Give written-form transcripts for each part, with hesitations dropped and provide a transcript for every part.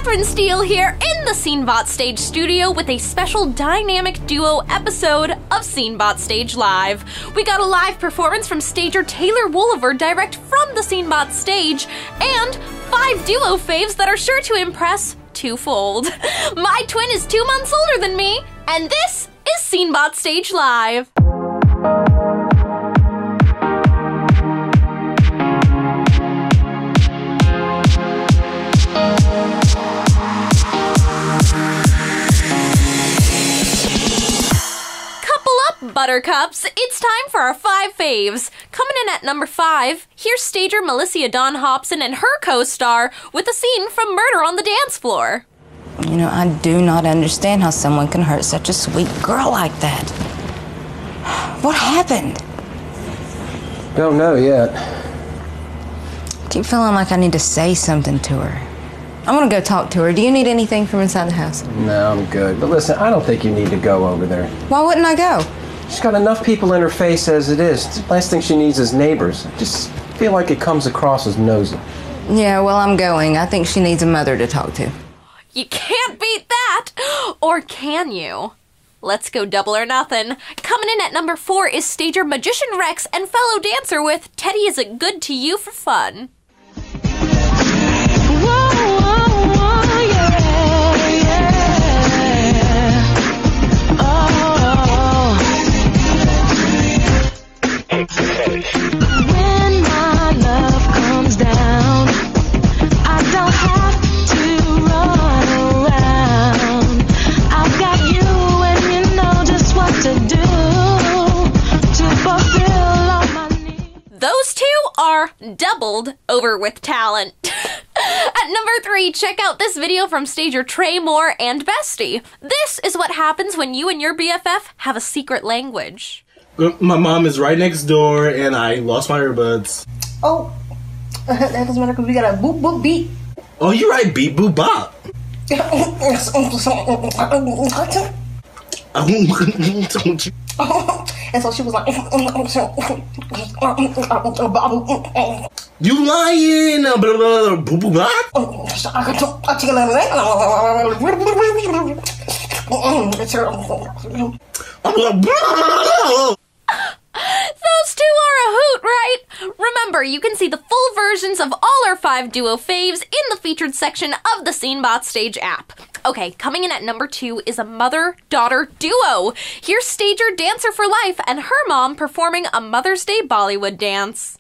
Katherine Steele here in the Scenebot Stage studio with a special dynamic duo episode of Scenebot Stage Live. We got a live performance from stager Taylor Woolever direct from the Scenebot Stage, and 5 duo faves that are sure to impress twofold. My twin is 2 months older than me, and this is Scenebot Stage Live. Buttercups, it's time for our 5 faves. Coming in at number 5, here's stager Melissa Dawn Hobson and her co-star with a scene from Murder on the Dance Floor. You know, I do not understand how someone can hurt such a sweet girl like that. What happened? Don't know yet. I keep feeling like I need to say something to her. I want to go talk to her. Do you need anything from inside the house? No, I'm good. But listen, I don't think you need to go over there. Why wouldn't I go? She's got enough people in her face as it is. The last thing she needs is neighbors. I just feel like it comes across as nosy. Yeah, well, I'm going. I think she needs a mother to talk to. You can't beat that! Or can you? Let's go double or nothing. Coming in at number 4 is stager Magician Rex and fellow dancer with Teddy Is It Good to You for Fun. When my love comes down, I don't have to run around. I've got you and you know just what to do to fulfill all my needs. Those two are doubled over with talent. At number 3, check out this video from stager Trey Moore and Bestie. This is what happens when you and your BFF have a secret language. My mom is right next door, and I lost my earbuds. Oh, that doesn't matter because we got a boop boop beat. Oh, you're right, beep boop bop. And so she was like, You lying? Boop boop bop. Those two are a hoot, right? Remember, you can see the full versions of all our 5 duo faves in the featured section of the Scenebot Stage app. Okay, coming in at number 2 is a mother-daughter duo. Here's stager Dancer for Life and her mom performing a Mother's Day Bollywood dance.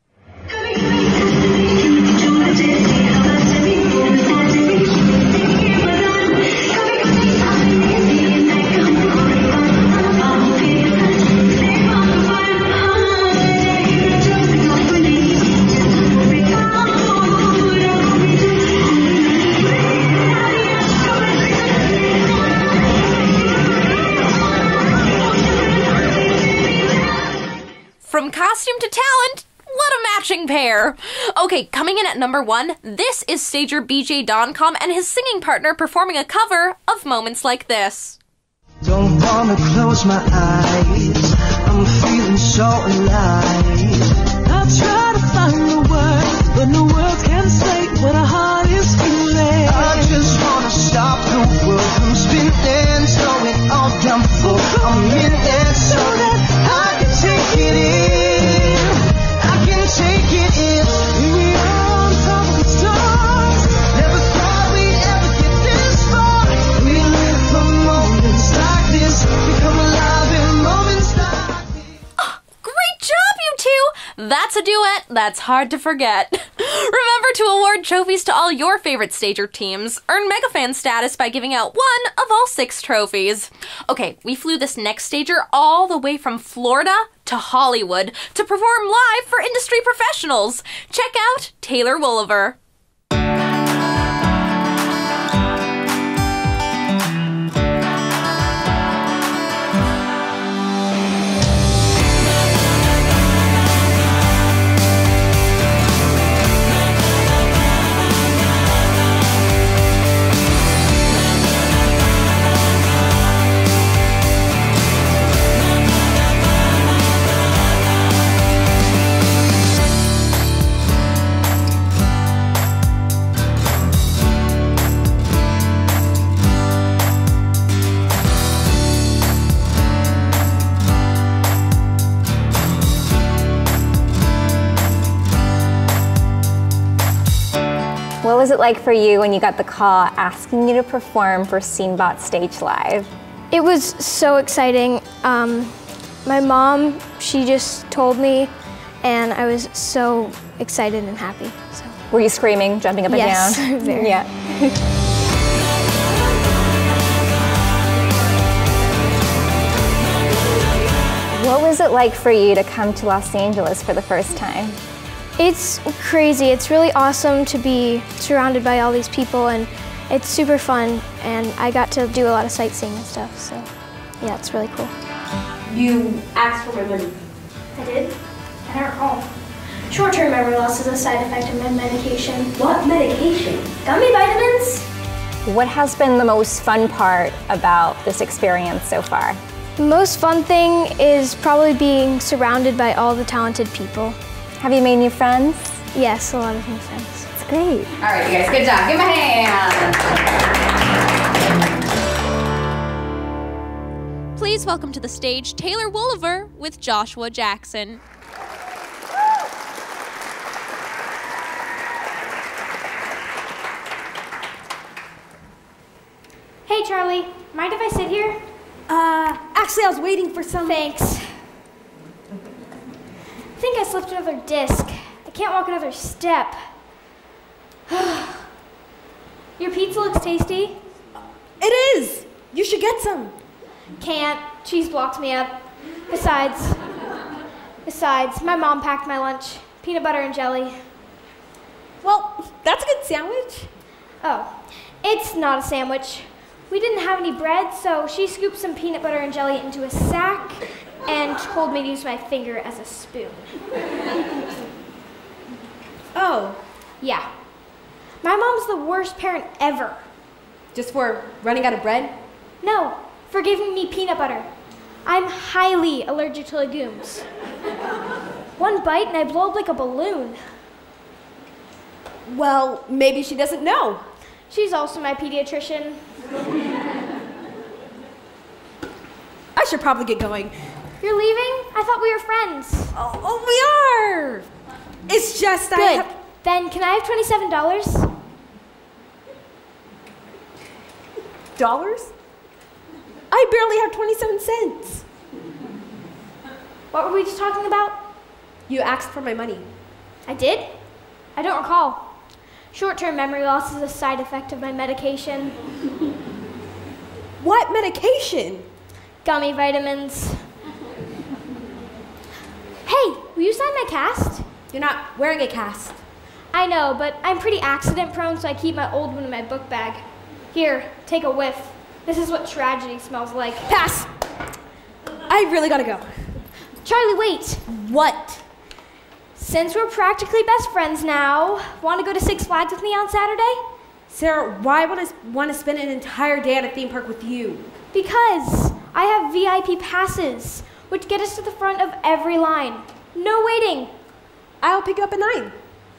From costume to talent, what a matching pair! Okay, coming in at number 1, this is stager BJ Doncom and his singing partner performing a cover of Moments Like This. Don't wanna close my eyes, I'm feeling so alive. I try to find the words, but no words can say what a heart is feeling. I just wanna stop the world from spinning, slow it all down for a minute, so that I can take it in. I can take it in. We are on top of the stars. Never thought we'd ever get this far. We live for moments like this. We come alive in moments like this. Great job, you two! That's a duet that's hard to forget. Remember to award trophies to all your favorite stager teams. Earn megafan status by giving out 1 of all 6 trophies. Okay, we flew this next stager all the way from Florida to Hollywood to perform live for industry professionals. Check out Taylor Woolever. What was it like for you when you got the call asking you to perform for Scenebot Stage Live? It was so exciting. My mom, she just told me, and I was so excited and happy. So. Were you screaming, jumping up and yes, down? Yes, very. Yeah. What was it like for you to come to Los Angeles for the first time? It's crazy. It's really awesome to be surrounded by all these people, and it's super fun, and I got to do a lot of sightseeing and stuff, so yeah, it's really cool. You asked for my money. I did? I don't recall. Short-term memory loss is a side effect of my medication. What medication? Gummy vitamins. What has been the most fun part about this experience so far? The most fun thing is probably being surrounded by all the talented people. Have you made new friends? Yes, a lot of new friends. That's great. All right, you guys, good job. Give him a hand. Please welcome to the stage Taylor Woolever with Joshua Jackson. Hey, Charlie. Mind if I sit here? Actually, I was waiting for some. Thanks. I think I slipped another disc. I can't walk another step. Your pizza looks tasty. It is! You should get some. Can't. Cheese blocks me up. Besides, my mom packed my lunch. Peanut butter and jelly. Well, that's a good sandwich. Oh, it's not a sandwich. We didn't have any bread, so she scooped some peanut butter and jelly into a sack and told me to use my finger as a spoon. Oh. Yeah. My mom's the worst parent ever. Just for running out of bread? No, for giving me peanut butter. I'm highly allergic to legumes. One bite and I blow up like a balloon. Well, maybe she doesn't know. She's also my pediatrician. I should probably get going. You're leaving? I thought we were friends. Oh, we are. It's just Good. Then can I have $27? Dollars? I barely have 27 cents. What were we just talking about? You asked for my money. I did? I don't recall. Short-term memory loss is a side effect of my medication. What medication? Gummy vitamins. Hey, will you sign my cast? You're not wearing a cast. I know, but I'm pretty accident prone, so I keep my old one in my book bag. Here, take a whiff. This is what tragedy smells like. Pass. I really gotta go. Charlie, wait. What? Since we're practically best friends now, want to go to Six Flags with me on Saturday? Sarah, why would I want to spend an entire day at a theme park with you? Because I have VIP passes, which get us to the front of every line. No waiting. I'll pick you up at 9.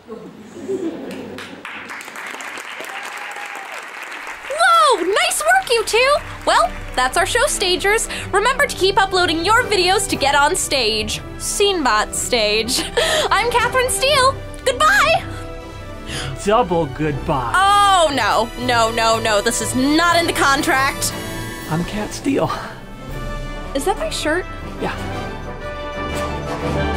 Whoa! Nice work, you two! Well, that's our show, stagers. Remember to keep uploading your videos to get on stage. Scenebot Stage. I'm Katherine Steele. Goodbye! Double goodbye. Oh, no. No. This is not in the contract. I'm Kat Steele. Is that my shirt? Yeah.